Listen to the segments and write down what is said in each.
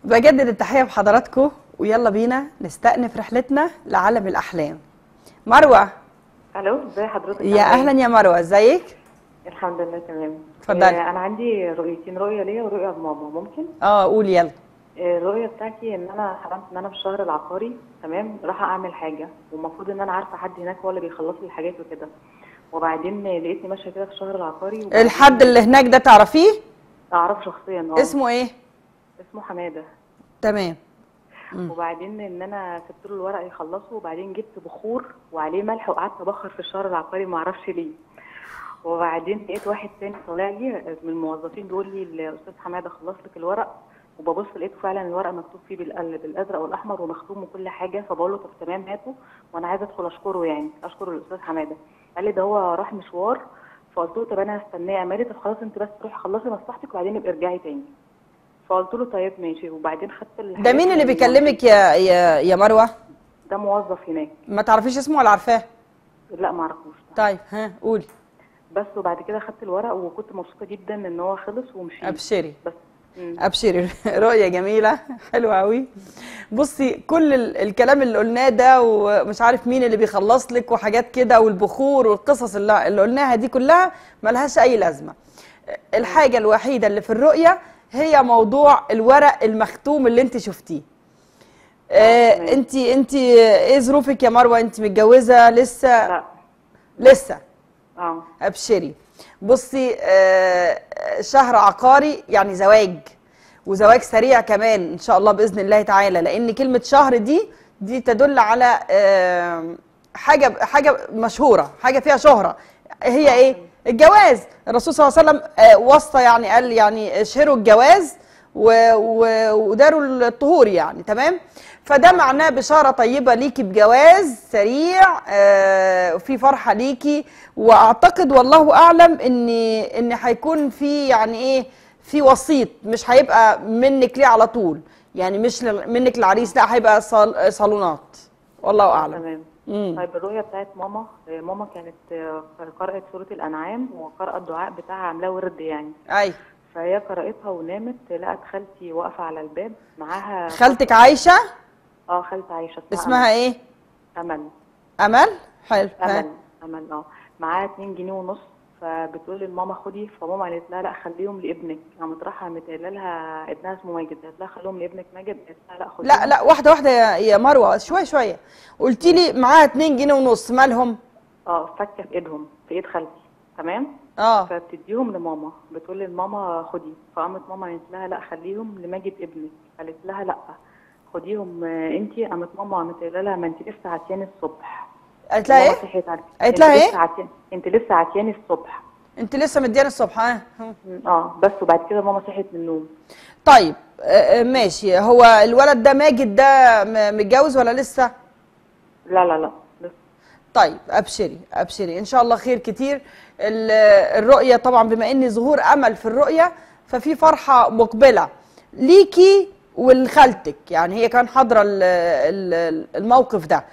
بجدد التحية بحضراتكم ويلا بينا نستأنف رحلتنا لعالم الأحلام. مروة. الو، ازي حضرتك؟ يا أهلا يا مروة، ازيك؟ الحمد لله تمام. اتفضلي. انا عندي رؤيتين، رؤيه ليا ورؤيه لماما. ممكن؟ قولي يلا. الرؤيه بتاعتي ان انا حلمت ان انا في الشهر العقاري، تمام، رايحه اعمل حاجه والمفروض ان انا عارفه حد هناك هو اللي بيخلص لي الحاجات وكده، وبعدين لقيتني ماشيه كده في الشهر العقاري. الحد اللي هناك ده تعرفيه؟ اعرفه شخصيا. اسمه ايه؟ اسمه حماده. تمام. وبعدين ان انا سبت له الورق يخلصه، وبعدين جبت بخور وعليه ملح وقعدت ابخر في الشهر العقاري، ما اعرفش ليه. وبعدين لقيت واحد تاني طالع لي من الموظفين بيقول لي الاستاذ حماده خلص لك الورق، وببص لقيته فعلا الورق مكتوب فيه بالازرق والاحمر ومختوم وكل حاجه. فبقول له طب تمام هاته، وانا عايزه ادخل اشكره، يعني اشكر الاستاذ حماده. قال لي ده هو راح مشوار. فقلت له طب انا هستناه. قال لي طب خلاص انت بس روحي خلصي مصلحتك وبعدين ابقي ارجعي تاني. فقلت له طيب ماشي. وبعدين خدت ده مين اللي بيكلمك يا مروة؟ ده موظف هناك. ما تعرفيش اسمه ولا عارفاه؟ لا ما اعرفوش. طيب قولي. بس وبعد كده خدت الورق وكنت مبسوطه جدا ان هو خلص ومشيت. ابشري. بس ابشري. رؤيه جميله حلوه قوي. بصي كل الكلام اللي قلناه ده ومش عارف مين اللي بيخلص لك وحاجات كده والبخور والقصص اللي قلناها دي كلها ملهاش اي لازمه. الحاجه الوحيده اللي في الرؤيه هي موضوع الورق المختوم اللي انت شفتيه. انت ايه ظروفك يا مروه؟ انت متجوزه لسه؟ لا لسه. ابشري. بصي شهر عقاري يعني زواج، وزواج سريع كمان ان شاء الله باذن الله تعالى، لان كلمه شهر دي تدل على حاجه مشهوره، حاجه فيها شهره. هي ايه؟ الجواز. الرسول صلى الله عليه وسلم وصى، يعني قال يعني اشهروا الجواز وداروا الطهور، يعني تمام. فده معناه بشاره طيبه ليكي بجواز سريع، في فرحه ليكي. واعتقد والله اعلم ان هيكون في يعني ايه، في وسيط، مش هيبقى منك ليه على طول، يعني مش منك العريس، لا هيبقى صالونات، والله اعلم. تمام. طيب الرؤيه بتاعت ماما كانت قرأت سوره الانعام وقرأت الدعاء بتاعها، عاملاه ورد يعني. ايوه. فهي قرأتها ونامت، لقت خالتي واقفه على الباب معاها. خالتك عايشه؟ خالتي عايشه. اسمها ايه؟ امل. امل. حلو. امل. معاها 2 جنيه ونص. فبتقول لماما خدي. فماما قالت لها لا خليهم لابنك. قامت رايحه قايله لها ابنها اسمه ماجد، قالت لها خليهم لابنك ماجد. قالت لها لا خديهم. لا واحده واحده يا مروه، شويه. قلتي لي معاها 2 جنيه ونص، مالهم؟ فكه في ايدهم، في ايد خالتي، تمام. فبتديهم لماما، بتقول لماما خدي. فقامت ماما قالت لها لا خليهم لماجد ابنك. قالت لها لا خديهم انت. قامت ماما قايله لها ما انت لسه عطياني الصبح. قالت لها ايه؟ قالت لها ايه؟ انت لسه عطياني الصبح. انت لسه مدياني الصبح. بس وبعد كده ماما صحيت من النوم. طيب ماشي. هو الولد ده ماجد ده متجوز ولا لسه؟ لا لسه. طيب ابشري ان شاء الله خير كتير. الرؤيه طبعا بما ان ظهور امل في الرؤيه، ففي فرحه مقبله ليكي ولخالتك، يعني هي كان حاضره الموقف ده.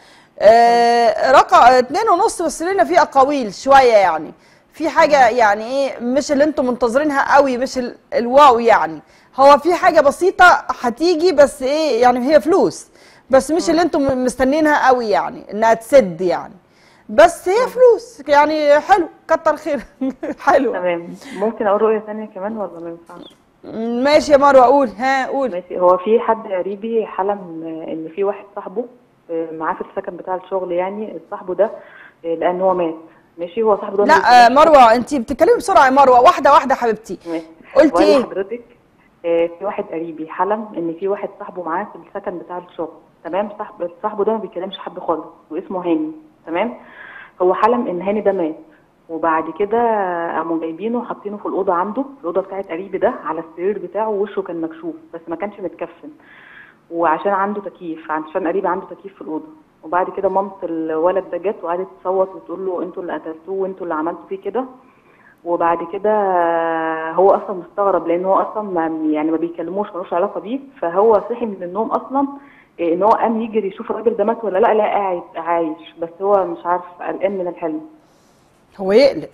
رقم 2.5 بس لنا فيه اقاويل شويه، يعني في حاجه يعني ايه، مش اللي انتم منتظرينها قوي، مش الواو يعني. هو في حاجه بسيطه هتيجي، بس ايه يعني، هي فلوس بس مش اللي انتم مستنيينها قوي، يعني انها تسد يعني، بس هي فلوس يعني. حلو، كتر خير. حلو. تمام. ممكن اقول رؤيه ثانيه كمان ولا ما ينفعش؟ ماشي يا مروه، قول. ماشي. هو في حد قريبي حلم ان في واحد صاحبه معاه في السكن بتاع الشغل، يعني صاحبه ده لان هو مات. ماشي. هو صاحبه ده لا مروه انت بتتكلمي بسرعه يا مروه، واحده حبيبتي. ماشي. قلتي ايه؟ حضرتك في واحد قريبي حلم ان في واحد صاحبه معاه في السكن بتاع الشغل، تمام. صاحبه ده ما بيكلمش حد خالص واسمه هاني، تمام. هو حلم ان هاني ده مات، وبعد كده قاموا جايبينه وحاطينه في الاوضه عنده، الاوضه بتاعت قريبي ده، على السرير بتاعه، ووشه كان مكشوف بس ما كانش متكفن، وعشان عنده تكييف، عشان قريبي عنده تكييف في الاوضه. وبعد كده مامة الولد ده جت وقعدت تصوت وتقول له انتوا اللي قتلتوه وانتوا اللي عملتوا فيه كده. وبعد كده هو اصلا مستغرب، لان هو اصلا ما بيكلموش، ملوش علاقه بيه. فهو صحي من النوم اصلا ان هو قام يجري يشوف الراجل ده مات ولا لا قاعد عايش، بس هو مش عارف، قلقان من الحلم. هو يقلق.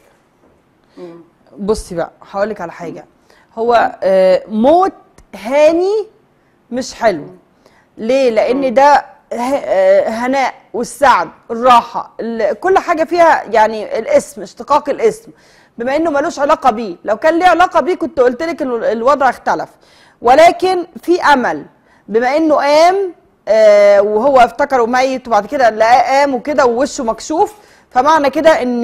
بصي بقى هقول لك على حاجه. هو موت هاني مش حلو. ليه؟ لان ده هناء والسعد، الراحه، كل حاجه فيها يعني الاسم، اشتقاق الاسم، بما انه ملوش علاقه بيه. لو كان ليه علاقه بيه كنت قلت لك الوضع اختلف، ولكن في امل بما انه قام وهو افتكره ميت وبعد كده لقاه قام وكده ووشه مكشوف، فمعنى كده ان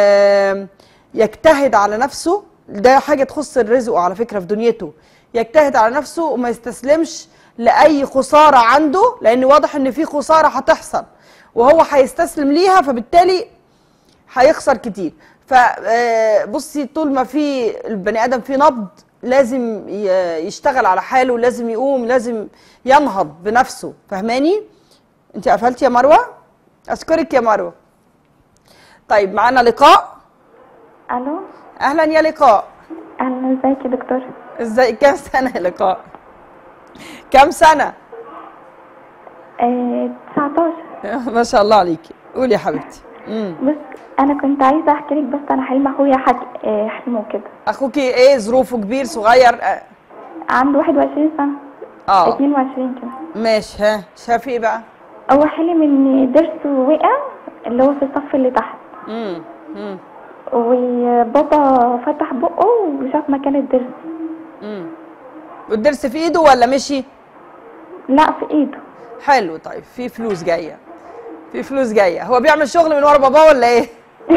يجتهد على نفسه. ده حاجه تخص رزقه على فكره في دنيته، يجتهد على نفسه وما يستسلمش لاي خساره عنده، لان واضح ان في خساره هتحصل وهو هيستسلم ليها، فبالتالي هيخسر كتير. فبصي، طول ما في البني ادم فيه نبض لازم يشتغل على حاله، لازم يقوم، لازم ينهض بنفسه. فهماني؟ انت قفلتي يا مروه؟ اشكرك يا مروه. طيب معانا لقاء. الو. اهلا يا لقاء. اهلا، ازيك يا دكتور؟ ازيك؟ كام سنه يا لقاء؟ كام سنه؟ 19. ما شاء الله عليكي. قولي يا حبيبتي. بس انا كنت عايزه احكي لك، بس انا حلم اخويا حلمه كده. اخوكي ايه ظروفه؟ كبير صغير؟ عنده 21 سنه. 22 كده. ماشي. ها، شاف ايه بقى؟ هو حلم ان ضرسه وقع، اللي هو في الصف اللي تحت. وبابا فتح بقه وشاف مكان الضرس. والضرس في ايده ولا مشي؟ لا، في ايده. حلو. طيب في فلوس جايه، في فلوس جايه. هو بيعمل شغل من ورا باباه ولا ايه؟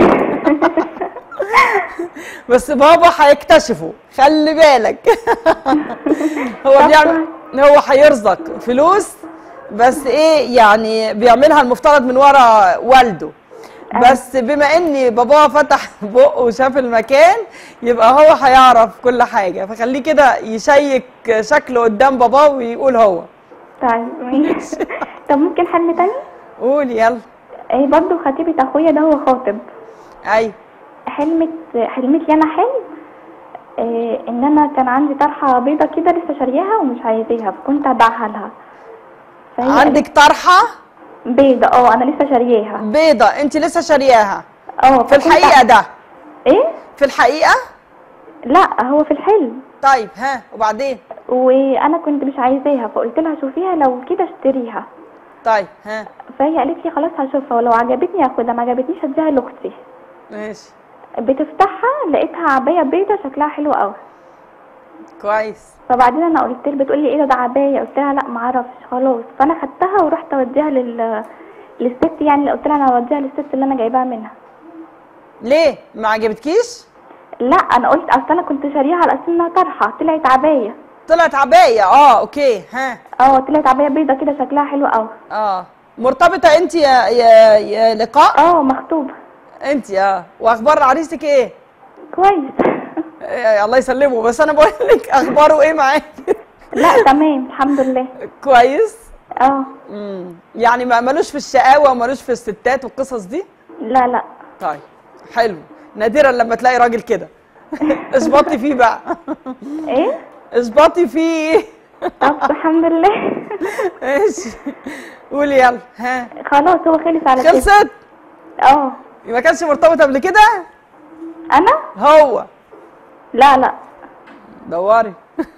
بس بابا هيكتشفه، خلي بالك. هو بيعمل، هو هيرزق فلوس، بس ايه يعني بيعملها المفترض من ورا والده. بس بما ان باباه فتح بقه وشاف المكان، يبقى هو هيعرف كل حاجه، فخليه كده يشيك شكله قدام باباه ويقول هو. طيب ماشي. طب ممكن حلم تاني؟ قولي يلا. برضه خطيبة اخويا ده هو خاطب. ايوه. حلمت لي انا حلم ان انا كان عندي طرحه بيضه كده لسه شارياها ومش عايزاها، فكنت ابيعها لها. عندك طرحه بيضه؟ انا لسه شارياها. بيضه انت لسه شارياها؟ في الحقيقه ده؟ ايه، في الحقيقه؟ لا، هو في الحلم. طيب ها، وبعدين؟ وانا كنت مش عايزاها، فقلت لها شوفيها لو كده اشتريها. طيب ها. فهي قالت لي خلاص هشوفها، ولو عجبتني هاخدها، ما عجبتنيش هديها لاختي. ماشي. بتفتحها لقيتها عبايه بيضه شكلها حلو قوي. كويس. فبعدين انا قلت لها، بتقول لي ايه ده عبايه؟ قلت لها لا ما اعرفش. خلاص، فانا خدتها ورحت اوديها للست، يعني قلت لها انا هوديها للست اللي انا جايباها منها. ليه ما عجبتكيش؟ لا، انا قلت اصل انا كنت شاريها على اساس انها طرحه، طلعت عبايه. طلعت عبايه؟ اوكي. ها. طلعت عبايه بيضه كده شكلها حلو قوي. مرتبطه انت يا لقاء؟ مخطوبه. انت واخبار عريسك ايه؟ كويس. الله يسلمه. بس انا بقول لك اخباره ايه معاك؟ لا تمام الحمد لله. كويس. يعني مالوش في الشقاوه ومالوش في الستات والقصص دي؟ لا لا. طيب حلو. نادرا لما تلاقي راجل كده. اظبطي فيه بقى. ايه؟ اظبطي فيه. طب الحمد لله. ماشي. قولي يلا. ها. خلاص هو خلص على كده. خلصت؟ ما كانش مرتبط قبل كده؟ انا؟ هو؟ لا لا. دوري.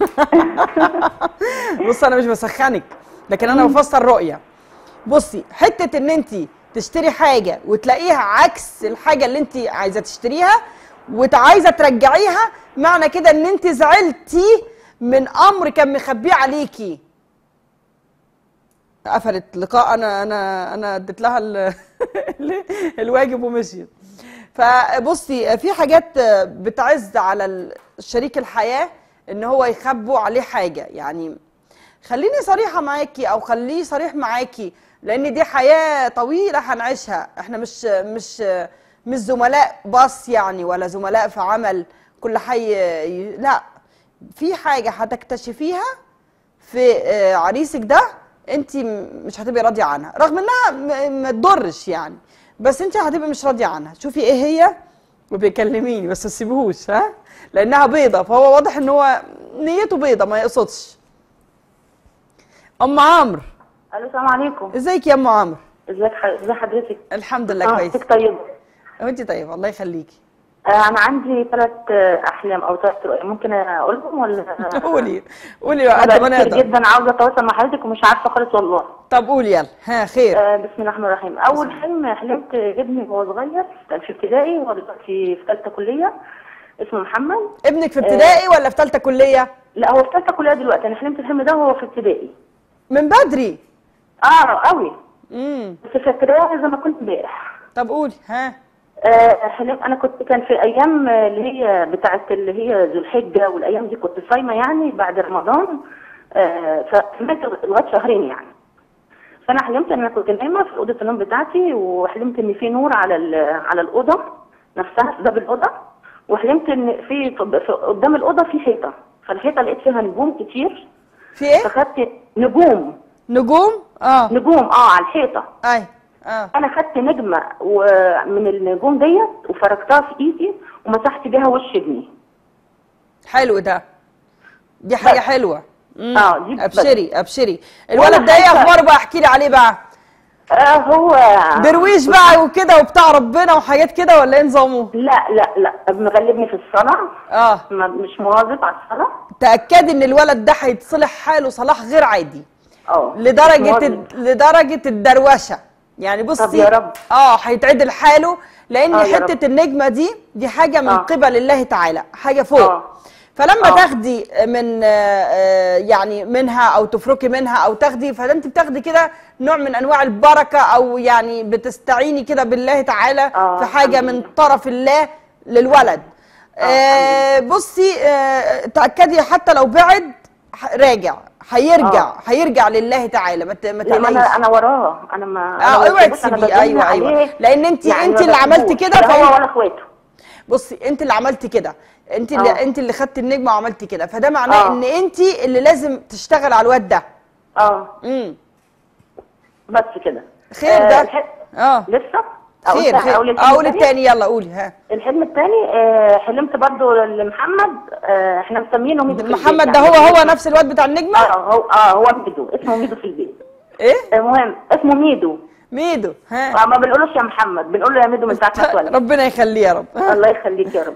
بص انا مش بسخنك، لكن انا بفسر رؤيه. بصي، حته ان انت تشتري حاجه وتلاقيها عكس الحاجه اللي انت عايزه تشتريها وعايزه ترجعيها، معنى كده ان انت زعلتي من امر كان مخبيه عليكي. قفلت لقاء. انا اديت لها الواجب ومشيت. فبصي، في حاجات بتعز على شريك الحياه ان هو يخبوا عليه حاجه. يعني خليني صريحه معاكي او خليه صريح معاكي، لان دي حياه طويله هنعيشها. احنا مش زملاء باص يعني، ولا زملاء في عمل كل حي. لا، في حاجه هتكتشفيها في عريسك ده انت مش هتبقي راضيه عنها، رغم انها ما تضرش يعني، بس انت هتبقي مش راضيه عنها. شوفي ايه هي وبيكلميني، بس ما تسيبيهوش لانها بيضه، فهو واضح ان هو نيته بيضه ما يقصدش. ام عمرو. الو، السلام عليكم. ازيك يا ام عمرو؟ ازي حضرتك؟ الحمد لله كويس. حضرتك طيبه؟ وانت طيبه، الله يخليكي. انا عندي 3 احلام او 3 رؤى، ممكن اقولهم ولا؟ قولي قد ما نقدر. جدا عاوزه اتواصل مع حضرتك ومش عارفه خالص والله. طب قولي يلا. ها خير. بسم الله الرحمن الرحيم. اول حلم حلمت ابني وهو صغير في ابتدائي، وهو دلوقتي في ثالثه كليه، اسمه محمد. ابنك في ابتدائي ولا في ثالثه كليه؟ لا هو في ثالثه كليه دلوقتي. انا حلمت الحلم ده وهو في ابتدائي. من بدري. قوي. بس فاكراه زي ما كنت امبارح. طب قولي. ها. حلم انا كان في ايام اللي هي بتاعت اللي هي ذو الحجه، والايام دي كنت صايمه يعني بعد رمضان. فحلمت لغايه شهرين يعني. فانا حلمت ان انا كنت نايمه في اوضه النوم بتاعتي، وحلمت ان في نور على الاوضه نفسها في باب الاوضه، وحلمت ان في قدام الاوضه في حيطه، فالحيطه لقيت فيها نجوم كتير. في ايه؟ فخدت نجوم. نجوم على الحيطه. اي. انا خدت نجمه من النجوم ديت وفركتها في ايدي ومسحت بيها وش ابني. حلو ده. دي حاجه حلوه. دي ابشري. الولد ده ايه اخباره بقى؟ احكي لي عليه بقى. هو درويش بقى وكده وبتاع ربنا وحاجات كده ولا ايه نظامه؟ لا مغلبني في الصلاه. مش مواظب على الصلاه. تاكدي ان الولد ده هيتصلح حاله صلاح غير عادي. لدرجه الدروشه. يعني بصي. طب يا رب. هيتعدل حاله، لان حته النجمه دي حاجه من قبل الله تعالى، حاجه فوق. فلما تاخدي من يعني منها او تفركي منها او تاخدي، فانت بتاخدي كده نوع من انواع البركه، او يعني بتستعيني كده بالله تعالى في حاجه من طرف الله للولد. بصي تاكدي حتى لو بعد راجع هيرجع لله تعالى. ما تقلقيش. انا وراه. انا ما اوعي تسيبيه. ايوه لان انت اللي عملتي كده. هو ولا اخواته. بصي انت اللي عملتي كده، انت اللي خدتي النجمه وعملتي كده، فده معناه ان انت اللي لازم تشتغل على الواد ده. بس كده. خير ده. لسه خير. اقول الثاني. يلا قولي. ها. الحلم الثاني حلمت برضو لمحمد. احنا مسمينه ميدو. محمد ده هو نفس الواد بتاع النجمه؟ هو ميدو. اسمه ميدو في البيت. ايه؟ المهم اسمه ميدو. ها. ما بنقولوش يا محمد، بنقول له يا ميدو من ساعه ما اتولد. ربنا يخليه يا رب. الله يخليك يا رب.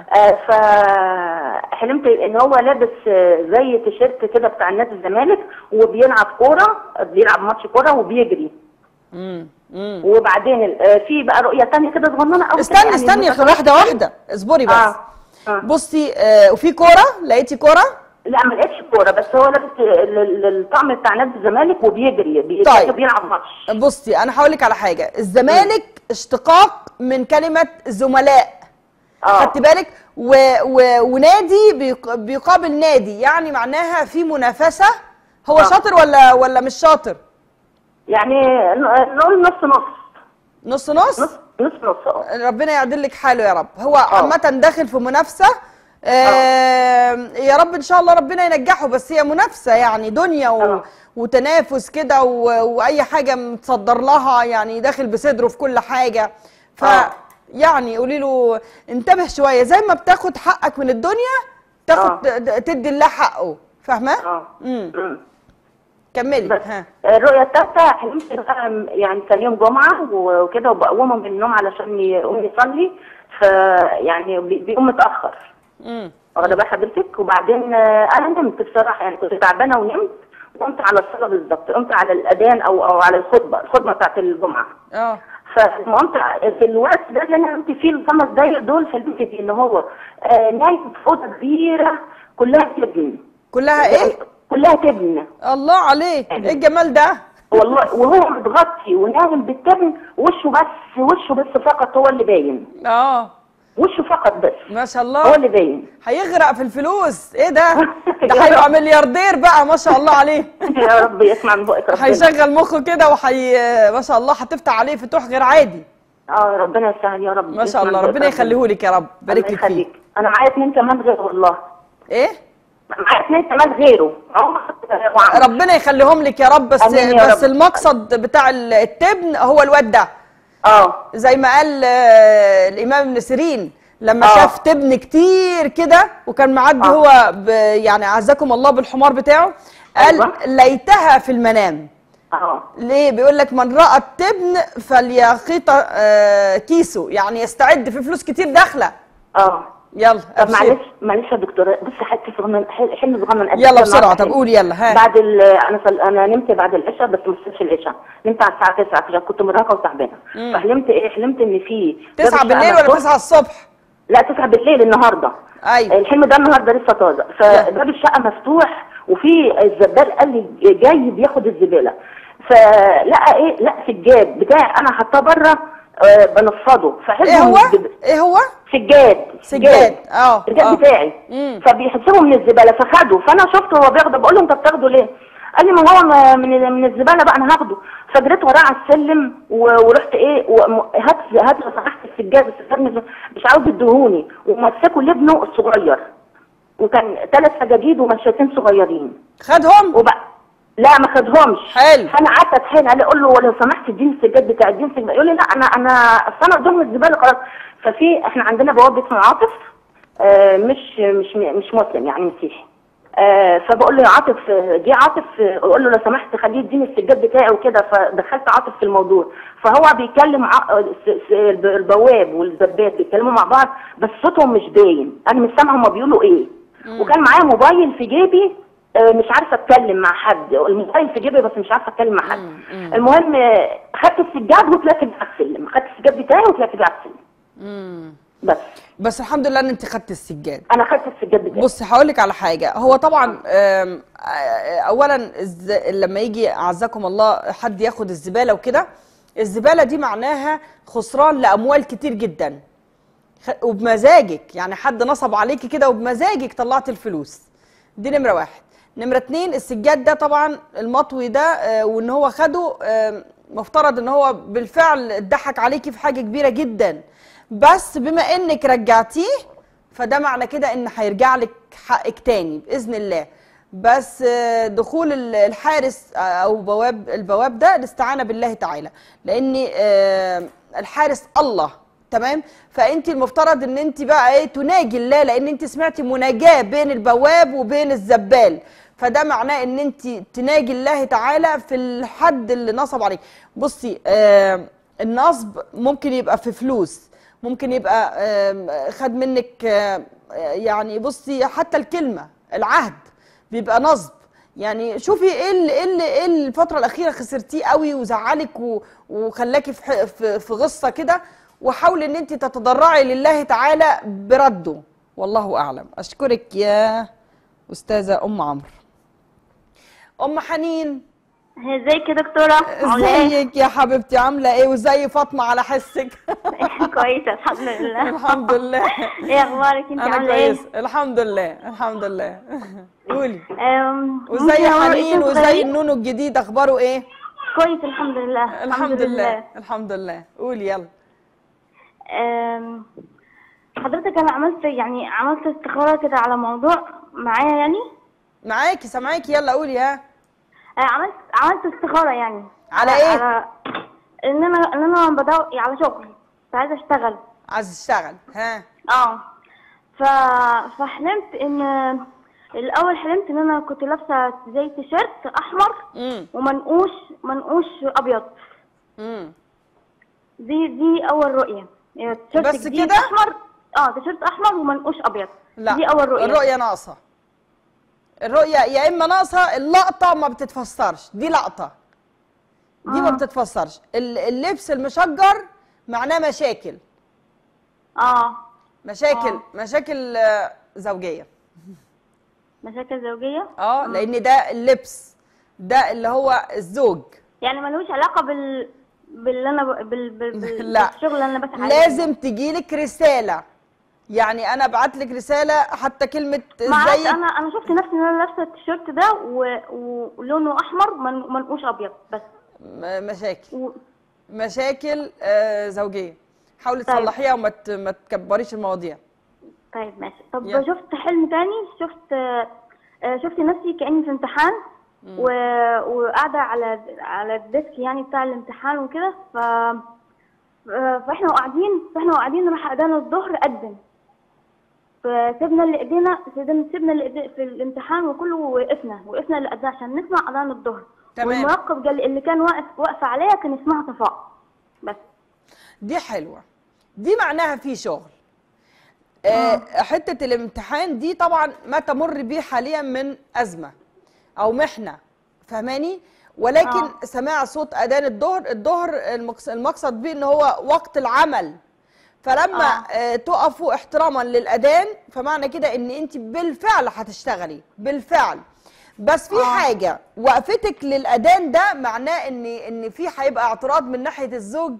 فحلمت ان هو لابس زي تيشيرت كده بتاع نادي الزمالك، وبيلعب ماتش كوره وبيجري. وبعدين في بقى رؤيه ثانيه كده صغننه قوي. استني واحده اصبري بس. بصي وفي كوره؟ لقيتي كوره؟ لا ما لقيتش كوره، بس هو لابس الطقم بتاع نادي الزمالك وبيجري. طيب. بيلعب ماتش. بصي انا هقول لك على حاجه. الزمالك اشتقاق من كلمه زملاء. خدت بالك؟ ونادي بيقابل نادي، يعني معناها في منافسه. هو شاطر ولا مش شاطر؟ يعني نقول نص. ربنا يعدل لك حاله يا رب. هو عامه داخل في منافسه. يا رب ان شاء الله ربنا ينجحه، بس هي منافسه يعني دنيا وتنافس كده، واي حاجه متصدر لها، يعني داخل بصدره في كل حاجه. يعني قولي له انتبه شويه، زي ما بتاخد حقك من الدنيا تدي الله حقه. فاهمه؟ كملي. الرؤيه الثالثه حلمت يعني كان يوم جمعه وكده، وبقومه من النوم علشان يقوم يصلي، فيعني بيقوم متاخر. واخده بال حضرتك؟ وبعدين انا نمت بصراحه، يعني كنت تعبانه ونمت، وقمت على الصلاه بالظبط، قمت على الاذان او على الخطبه بتاعت الجمعه. فلما قمت في الوقت ده اللي انا قمت فيه ال5 دقايق دول، حلمت ان هو نايم في اوضه كبيره كلها تبن. كلها ايه؟ كلها تبن. الله عليك، ايه الجمال ده؟ والله. وهو متغطي ونايم بالتبن، وشه بس فقط هو اللي باين. وشه فقط بس. ما شاء الله. هو اللي باين. هيغرق في الفلوس. ايه ده؟ ده هيبقى ملياردير بقى ما شاء الله عليه. يا رب يسمع من بقك ربنا. هيشغل مخه كده ما شاء الله هتفتح عليه فتوح غير عادي. ربنا يسهل يا رب. ما شاء الله. ربنا يخليهولك يا رب. بارك لك فيك. انا معايا 2 كمان غيره والله. ايه؟ معايا 2 كمان غيره. ربنا يخليهم لك يا رب. بس المقصد بتاع التبن هو الواد ده. زي ما قال الامام ابن سيرين لما شاف تبن كتير كده، وكان معدي هو يعني عزكم الله بالحمار بتاعه، قال ليتها في المنام. ليه؟ بيقول لك من راى التبن فليخيط كيسه، يعني يستعد في فلوس كتير داخله. يلا طب معلش يا دكتوره، بصي حته حلم صغنن يلا بسرعه. طب قولي يلا. ها بعد انا نمت بعد العشاء، بس ما صحيتش العشاء، نمت على الساعه 9 عشان كنت مرهقه وتعبانه. فحلمت ايه؟ حلمت ان في 9 بالليل ولا 9 الصبح؟ لا 9 بالليل النهارده. ايوه الحلم ده النهارده لسه طازه. فباب الشقه مفتوح وفي الزبال قال لي جاي بياخد الزباله، فلقى ايه؟ لا سجاد بتاعي انا حاطاه بره بنفضه. ايه هو؟ سجاد السجاد بتاعي. فبيحسبه من الزباله فخده. فانا شفته وهو بياخده، بقول له انت بتاخده ليه؟ قال لي ما هو من الزباله بقى، انا هاخده. فجريت وراه على السلم ورحت ايه، هات لو سمحت السجاد مش عاوز يديهوني، ومسكه لابنه الصغير، وكان 3 سجاجيد ومشيتين صغيرين. خدهم؟ لا ما خدهمش. حلو. فانا قعدت اتحايل عليه اقول له لو سمحت اديني السجاد بتاع اديني السجاد. يقول لي لا انا اصل انا قدام الزباله خلاص. ففي احنا عندنا بواب اسمه عاطف، مش مسلم يعني مسيحي. فبقول له يا عاطف، جه عاطف اقول له لو سمحت خليه يديني السجاد بتاعي وكده. فدخلت عاطف في الموضوع، فهو بيكلم البواب والزباد بيتكلموا مع بعض، بس صوتهم مش باين، انا مش سامعه هما بيقولوا ايه. وكان معايا موبايل في جيبي، مش عارفه اتكلم مع حد، الموبايل في جيبي بس مش عارفه اتكلم مع حد. المهم خدت السجاد وطلعت بيه على السلم، خدت السجاد بتاعي وطلعت بيه على السلم. بس الحمد لله ان انت خدت السجاد. انا خدت السجاد بتاعي. بصي هقول لك على حاجه. هو طبعا اولا لما يجي اعزكم الله حد ياخد الزباله وكده، الزباله دي معناها خسران لاموال كتير جدا وبمزاجك، يعني حد نصب عليكي كده وبمزاجك طلعت الفلوس. دي نمره واحد. نمره اتنين، السجاد ده طبعا المطوي ده وان هو خده مفترض ان هو بالفعل اتضحك عليكي في حاجه كبيره جدا، بس بما انك رجعتيه فده معنى كده ان هيرجع لك حقك تاني باذن الله. بس دخول الحارس او البواب ده الاستعانه بالله تعالى، لان الحارس الله تمام. فانت المفترض ان انت بقى ايه تناجي الله، لان انت سمعتي مناجاه بين البواب وبين الزبال، فده معناه ان انت تناجي الله تعالى في الحد اللي نصب عليك. بصي النصب ممكن يبقى في فلوس، ممكن يبقى خد منك يعني بصي حتى الكلمه العهد بيبقى نصب. يعني شوفي ايه الفتره الاخيره خسرتيه قوي وزعلك وخلاكي في غصه كده، وحاولي ان انت تتضرعي لله تعالى برده، والله اعلم. اشكرك يا استاذه ام عمرو. ام حنين، ازيك يا دكتوره؟ ازيك يا حبيبتي؟ عامله ايه؟ وزي فاطمه على حسك؟ كويسه الحمد لله. الحمد لله. ايه اخبارك انت؟ عامله ايه؟ الحمد لله الحمد لله. قولي. وزي حنين وزي النونو الجديد اخباره ايه؟ كويس الحمد لله. الحمد لله الحمد لله. قولي يلا. حضرتك انا عملت استخاره كده على موضوع معايا يعني. معاكي سامعاكي، يلا قولي. ها عملت استخاره يعني على ايه؟ على ان انا بدور على شغل، عايزه اشتغل. عايزه تشتغل؟ ها فحلمت ان الاول حلمت ان انا كنت لابسه زي تيشيرت احمر ومنقوش ابيض. دي اول رؤيه. بس كده احمر. تيشيرت احمر ومنقوش ابيض. لا دي اول رؤيه. الرؤيه ناقصه. الرؤيه يا اما ناقصه، اللقطه ما بتتفسرش، دي لقطه دي ما بتتفسرش. اللبس المشجر معناه مشاكل. مشاكل زوجيه. مشاكل زوجيه؟ لان ده اللبس ده اللي هو الزوج، يعني ملوش علاقه باللي انا بالشغل اللي انا بسعى عليه. لازم تجيلك رساله، يعني انا ابعت لك رساله حتى كلمه ازاي. انا شفت نفسي ان انا لابسه التيشيرت ده ولونه احمر منقوش ابيض بس. مشاكل زوجيه، حاولي تصلحيها وما تكبريش المواضيع. طيب ماشي. طب شفت حلم تاني، شفت نفسي كأني في امتحان وقاعده على الديسك يعني بتاع الامتحان وكده. فاحنا قاعدين راح اذان الظهر اذن، فسيبنا اللي ايدينا في الامتحان وكله وقفنا للاذان عشان نسمع اذان الظهر. والمراقب قال اللي كان واقفه عليها كان اسمها صفاء بس. دي حلوه، دي معناها في شغل. حته الامتحان دي طبعا ما تمر به حاليا من ازمه او محنه، فهماني؟ ولكن سماع صوت اذان الظهر المقصد بيه ان هو وقت العمل، فلما تقفوا احتراما للاذان فمعنى كده ان انت بالفعل هتشتغلي بالفعل. بس في حاجه، وقفتك للاذان ده معناه ان في هيبقى اعتراض من ناحيه الزوج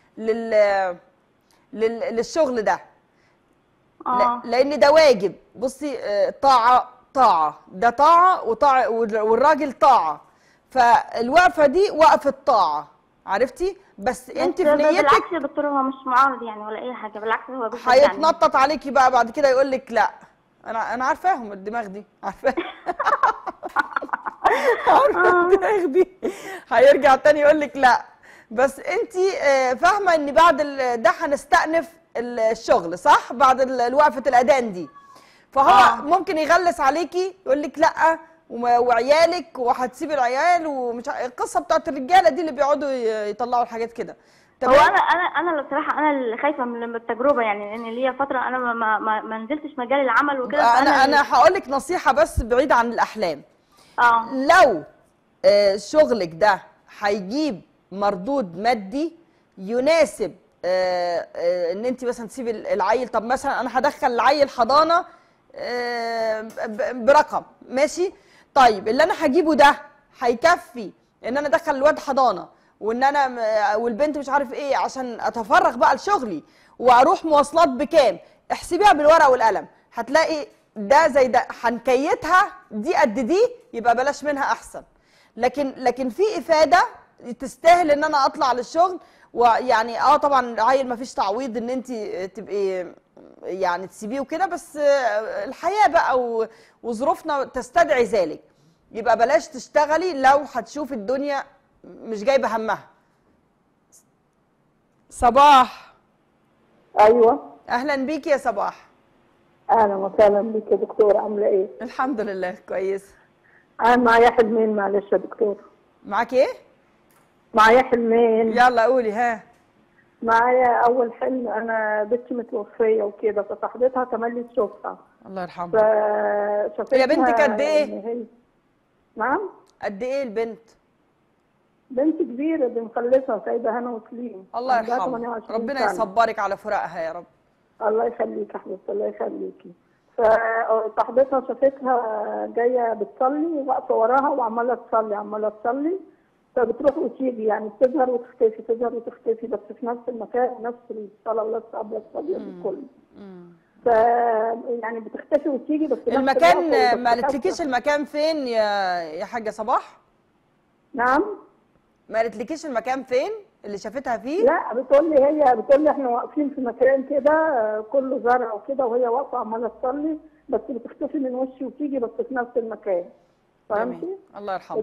للشغل ده. لان ده واجب. بصي، طاعه ده طاعه، والراجل طاعه، فالوقفه دي وقفه طاعه، عرفتي؟ بس انت في نيتك. بالعكس يا دكتور، هو مش معارض يعني ولا اي حاجه، بالعكس هو هيتنطط عليكي بقى بعد كده يقول لك لا. انا عارفاهم الدماغ دي، عارفاها. عارفه الدماغ دي. هيرجع تاني يقول لك لا. بس انت فاهمه ان بعد ده هنستأنف الشغل، صح؟ بعد وقفه الاذان دي، فهو ممكن يغلس عليكي يقول لك لا وعيالك وهتسيب العيال، ومش القصه بتاعت الرجاله دي اللي بيقعدوا يطلعوا الحاجات كده. هو انا بصراحه انا اللي خايفه من التجربه، يعني لان ليا فتره انا ما نزلتش مجال العمل وكده. انا هقول لك نصيحه بس بعيد عن الاحلام. لو شغلك ده هيجيب مردود مادي يناسب ان انت مثلا تسيبي العيل. طب مثلا انا هدخل العيل حضانه برقم، ماشي؟ طيب اللي انا هجيبه ده هيكفي ان انا ادخل الواد حضانه وان انا والبنت مش عارف ايه عشان اتفرغ بقى لشغلي واروح مواصلات بكام؟ احسبيها بالورقه والقلم، هتلاقي ده زي ده، هنكيتها دي قد دي، يبقى بلاش منها احسن. لكن في افاده تستاهل ان انا اطلع للشغل. ويعني طبعا عيل ما فيش تعويض ان انت تبقي يعني تسيبيه وكده، بس الحياه بقى وظروفنا تستدعي ذلك. يبقى بلاش تشتغلي لو هتشوفي الدنيا مش جايبه همها. صباح. ايوه، اهلا بيكي يا صباح. اهلا وسهلا بيك يا دكتور، عامله ايه؟ الحمد لله كويسه. انا معايا حلمين، معلش يا دكتور. معاكي ايه؟ معايا حلمين. يلا قولي. ها. معايا اول حلم، انا بنتي متوفيه وكده، فصاحبتها تملي تشوفها. الله يرحمها. فشافتها. هي بنتك قد ايه؟ نعم؟ قد ايه البنت؟ بنت كبيره، دي مخلصه، سايبه هنا وسليم. الله يرحمها، ربنا يصبرك على فراقها يا رب. الله يخليك يا حبيبتي، الله يخليكي. فصاحبتها شافتها جايه بتصلي، واقفه وراها وعماله تصلي عماله تصلي، فبتروح وتيجي، يعني بتظهر وتختفي تظهر وتختفي، بس في نفس المكان ونفس الصلاه ونفس قبل الصلاه بالكل. ف يعني بتختفي وتيجي، بس المكان ما قالتلكيش المكان فين يا حاجه صباح؟ نعم؟ ما قالتلكيش المكان فين اللي شافتها فيه؟ لا، بتقول لي احنا واقفين في مكان كده كله زرع وكده، وهي واقفه عماله تصلي، بس بتختفي من وشي وتيجي، بس في نفس المكان. فهمتي؟ الله يرحمها.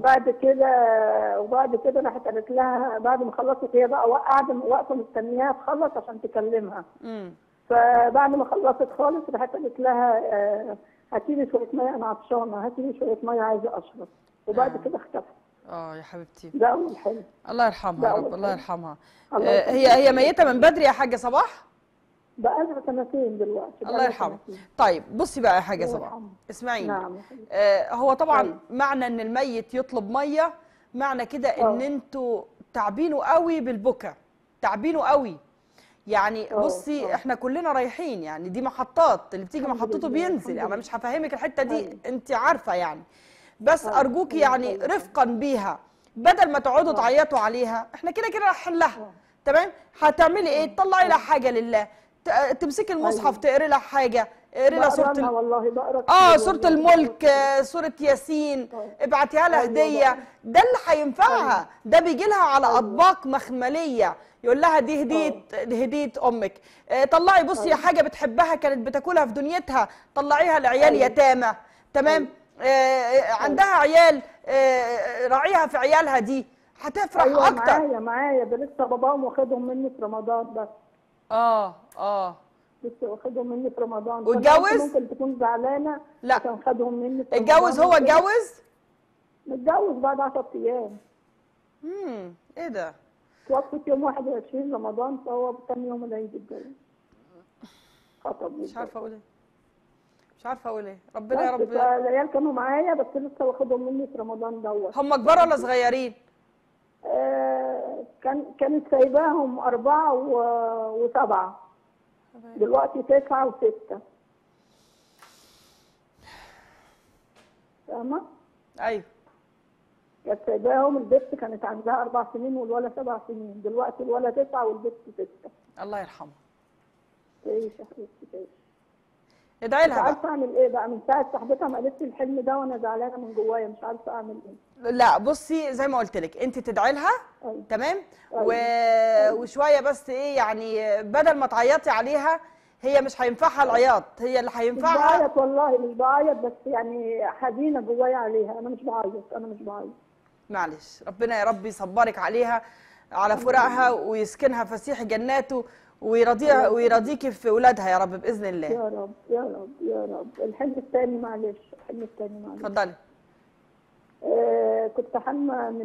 وبعد كده راحت قالت لها بعد ما خلصت، هي بقى قاعده واقفه مستنياها تخلص عشان تكلمها. فبعد ما خلصت خالص راحت قالت لها هاتي لي شويه ميه، انا عطشانه، هاتي لي شويه ميه عايزه اشرب. وبعد كده اختفت. يا حبيبتي. ده اول حلم. الله يرحمها يا رب، الله يرحمها. هي ميته من بدري يا حاجه صباح؟ بقى لها سنتين دلوقتي. الله يرحمها. طيب بصي بقى يا حاجه صباح، اسمعيني. نعم. هو طبعا معنى ان الميت يطلب ميه، معنى كده ان انتوا تعبينه قوي بالبكا، تعبينه قوي. يعني بصي احنا كلنا رايحين، يعني دي محطات، اللي بتيجي محطته بينزل. انا مش هفهمك الحته دي، انت عارفه يعني. بس ارجوكي يعني رفقا بيها، بدل ما تقعدوا تعيطوا عليها، احنا كده كده رايحين لها. تمام؟ هتعملي ايه؟ تطلعي لها حاجه لله، تمسكي المصحف تقري لها حاجه، اقري لها سوره والله بقرا سوره الملك، سوره ياسين، ابعتيها لها هديه. ده اللي هينفعها. ده بيجي لها على اطباق مخمليه، يقول لها دي هديه امك. طلعي بصي حاجه بتحبها كانت بتاكلها في دنيتها، طلعيها لعيال يتامى. تمام؟ عندها عيال، راعيها في عيالها، دي هتفرح اكتر. معايا ده لسه باباهم واخدهم مني في رمضان بس. لسه واخدهم مني في رمضان. واتجوز؟ ممكن تكون زعلانه. لا، عشان خدهم مني في رمضان. اتجوز؟ هو اتجوز؟ متجوز بعد 10 ايام. ايه ده؟ توفت يوم 21 رمضان، فهو ثاني يوم العيد اتجوز. خطب. مش عارفه اقول ايه، مش عارفه اقول ايه. ربنا يا رب. العيال كانوا معايا بس لسه واخدهم مني في رمضان دوت. هم كبار ولا صغيرين؟ كانت سايباهم 4 و7، دلوقتي 9 و6. فاهمة؟ ايوه. كانت سايباهم، البنت كانت عندها 4 سنين والولد 7 سنين، دلوقتي الولد 9 والبنت 6. الله يرحمه. تعيش يا حبيبتي تعيش. ادعي لها مش بقى. عارفه اعمل ايه بقى، من ساعه صاحبتها ما قالت لي الحلم ده وانا زعلانه من جوايا، مش عارفه اعمل ايه. لا بصي زي ما قلت لك، انت تدعي لها. أيوة. تمام. أيوة. وشويه بس ايه يعني، بدل ما تعيطي عليها، هي مش هينفعها العياط، هي اللي مش هينفعها. بعيط والله، مش بعيط، بس يعني حزينه جوايا عليها. انا مش بعيط، انا مش بعيط. معلش، ربنا يا رب يصبرك عليها على فراقها، ويسكنها فسيح جناته، ويرضيها ويرضيكي في ولادها يا رب باذن الله. يا رب يا رب يا رب. الحلم الثاني معلش، الحلم الثاني معلش. اتفضلي. كنت حامه ان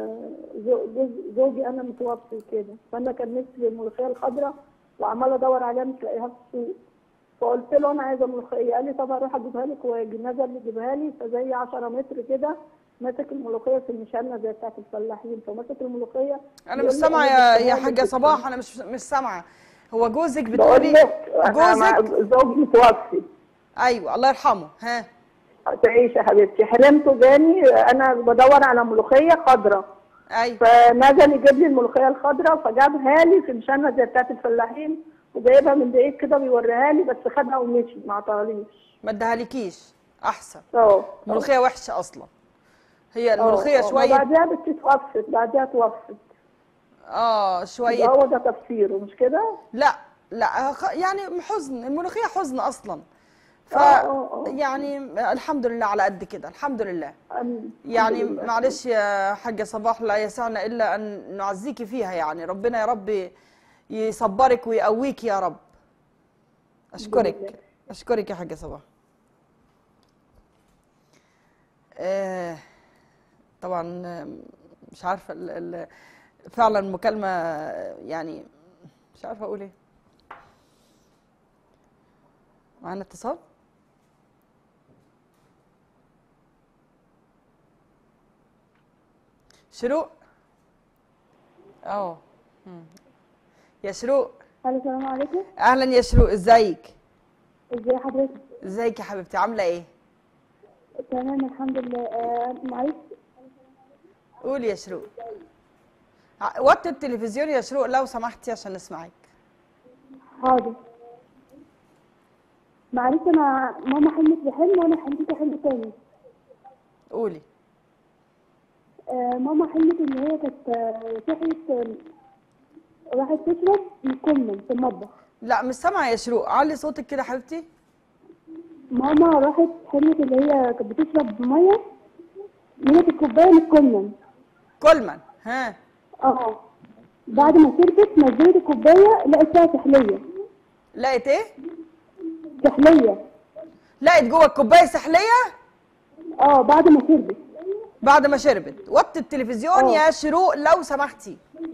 زوجي انا متوفي وكده، فانا كان نفسي الملوخيه الخضراء وعماله ادور عليها مش لاقيها في السوق، فقلت له انا عايزه ملوخيه، قال لي طب هروح اجيبها لك واجي. نزل يجيبها لي، فزي 10 متر كده ماسك الملوخيه في المشانه زي بتاعت الفلاحين، فماسك الملوخيه. انا مش سامعه يا حاجه صباح، انا مش سامعه. هو جوزك بقول بتقولي؟ لك جوزك زوجي متوفي. ايوه الله يرحمه. ها تعيش يا حبيبتي. حلمته جاني انا بدور على ملوخيه خضراء، ايوه، فنزل يجيب لي الملوخيه الخضراء، فجابها لي في مشانه زي بتاعت الفلاحين، وجايبها من بعيد كده بيوريها لي، بس خدها ومشي ما عطاهاليش. ما ادهالكيش احسن. الملوخيه وحشه اصلا، هي الملوخيه شويه. بعدها بتتوفت، بعدها توفت. شويه. هو ده تفسيره مش كده؟ لا يعني حزن، الملوخيه حزن اصلا. يعني الحمد لله على قد كده، الحمد لله. يعني معلش يا حاجه صباح، لا يسعنا الا ان نعزيكي فيها، يعني ربنا يا رب يصبرك ويقويك يا رب. اشكرك يا حاجه صباح. طبعا مش عارفه فعلا مكالمه، يعني مش عارفه اقول ايه. معانا اتصال. شروق. يا شروق. السلام عليكم. اهلا يا شروق، ازيك؟ ازي حضرتك؟ ازيك يا حبيبتي، عامله ايه؟ تمام الحمد لله. معلش. قولي يا شروق. وطي التلفزيون يا شروق لو سمحتي عشان نسمعك. حاضر. معلش انا ماما حلمت بحلم وانا حلمت حلم تاني. قولي. ماما حلمت ان هي كانت صحيت راحت تشرب من كمن في المطبخ. لا مش سامعه يا شروق، علي صوتك كده حبيبتي. ماما راحت حلمت ان هي كانت بتشرب ميه من الكوبايه من الكمن. كلمن. ها. بعد ما شربت نزلت الكوبايه لقيت فيها سحليه. لقيت ايه؟ سحليه. لقيت جوه الكوبايه سحليه؟ بعد ما شربت. وطي التلفزيون يا شروق لو سمحتي.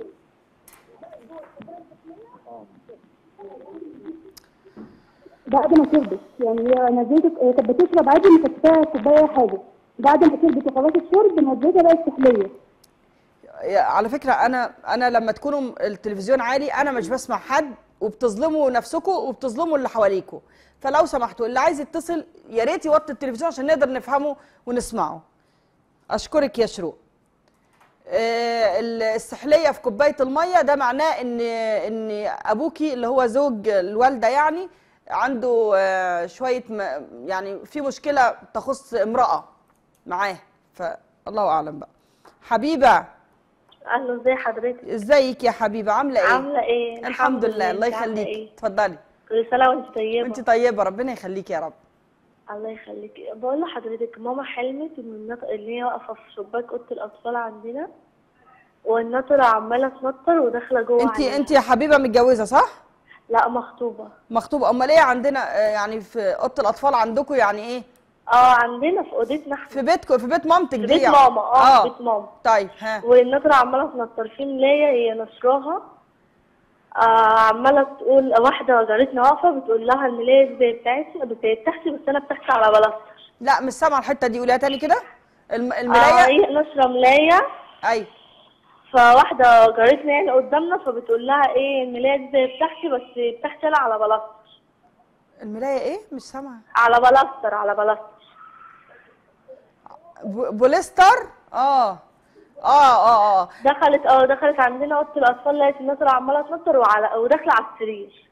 بعد ما شربت، يعني هي نزلت، هي كانت بتشرب عادي، ما كانتش فيها كوبايه حاجه. بعد ما شربت وخلاص الشرب نزلتها بقت سحليه. على فكره انا لما تكونوا التلفزيون عالي انا مش بسمع حد، وبتظلموا نفسكم وبتظلموا اللي حواليكوا، فلو سمحتوا اللي عايز يتصل يا ريت يوطي التلفزيون عشان نقدر نفهمه ونسمعه. اشكرك يا شروق. السحليه في كوبايه الميه ده معناه ان ابوكي اللي هو زوج الوالده يعني عنده شويه يعني في مشكله تخص امراه معاه، فالله اعلم بقى. حبيبه. الو ازي حضرتك؟ ازيك يا حبيبه، عامله ايه؟ عامله ايه؟ الحمد لله. الله يخليكي. اتفضلي. كل سنه وانت طيبه. وانت طيبه، ربنا يخليكي يا رب. الله يخليكي. بقول لحضرتك ماما حلمت ان هي واقفه في شباك اوضه الاطفال عندنا، والنطره عماله تنطر وداخله جوه. انت يا حبيبه متجوزه صح؟ لا مخطوبه. مخطوبه؟ امال ايه عندنا يعني في اوضه الاطفال عندكم يعني ايه؟ عندنا في اوضتنا احنا. في بيتكم، في بيت مامتك دي؟ في بيت ماما. في بيت ماما. طيب. ها. والنطره عماله تنطر في ملايه هي نشراها عمالة تقول واحدة جارتنا واقفة بتقول لها الملاية زي بتاعتي بس أنا بتحكي على بلاطة. لا مش سامعة الحتة دي، قوليها تاني كده. الملاية هي نشرة ملاية. أيوة. فواحدة جارتنا يعني قدامنا فبتقول لها ايه الملاية دي زي بتاعتي بس بتاعتي أنا على بلاطة. الملاية ايه؟ مش سامعة. على بلاستر على بلاستر. بوليستر؟ دخلت عندنا اوضه الاطفال لقيت النطره عماله تنطر وداخله على السرير.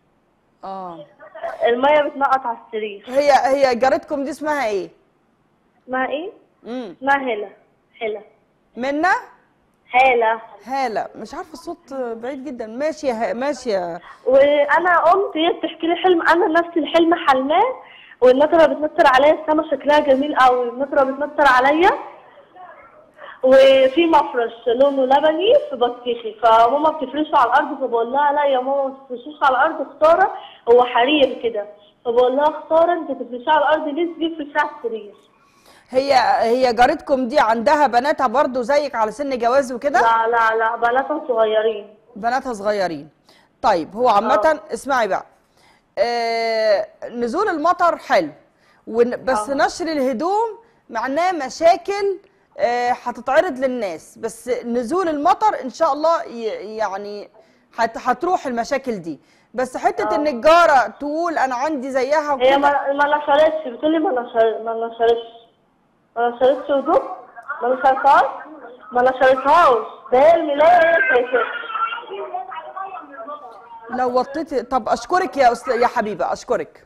الميه بتنقط على السرير. هي جارتكم دي اسمها ايه؟ اسمها ايه؟ اسمها هالة. منى؟ هالة. مش عارفه الصوت بعيد جدا. ماشيه. وانا قمت هي بتحكي لي حلم، انا نفس الحلم حلماه، والنطره بتنطر عليا، السما شكلها جميل قوي، النطره بتنطر عليا وفي مفرش لونه لبني في بطيخي، فماما بتفرشه على الارض، فبقول لها لا يا ماما ما تفرشوش على الارض، خساره هو حرير كده، فبقول لها خساره انت تفرشيه على الارض ليه؟ تجيب فرشاه على السرير. هي جارتكم دي عندها بناتها برضو زيك على سن جواز وكده؟ لا بناتها صغيرين. بناتها صغيرين. طيب هو عامة اسمعي بقى، نزول المطر حلو بس نشر الهدوم معناه مشاكل هتتعرض للناس، بس نزول المطر ان شاء الله يعني هتروح المشاكل دي، بس حته ان الجاره تقول انا عندي زيها هي ما نشرتش، بتقولي ما نشرتش هدوم، ما نشرتهاش، ده هي الملايه هي. لو وطيتي. طب اشكرك يا حبيبه، اشكرك.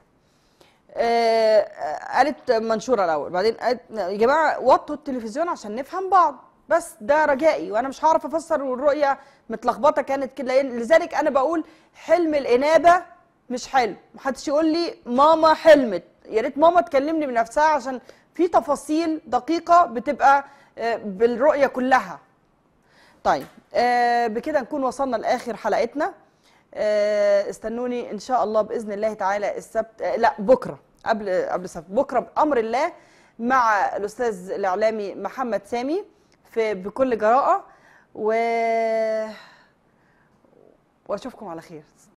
قالت منشوره الاول، بعدين قالت يا جماعه وطوا التلفزيون عشان نفهم بعض، بس ده رجائي، وانا مش هعرف افسر والرؤيه متلخبطه كانت كده، لذلك انا بقول حلم الانابه مش حلو، محدش يقول لي ماما حلمت، يا ريت ماما تكلمني بنفسها عشان في تفاصيل دقيقه بتبقى بالرؤيه كلها. طيب بكده نكون وصلنا لاخر حلقتنا. استنوني ان شاء الله باذن الله تعالى السبت، لا بكره، قبل السبت، بكره بامر الله مع الاستاذ الاعلامي محمد سامي في بكل جراءه واشوفكم على خير.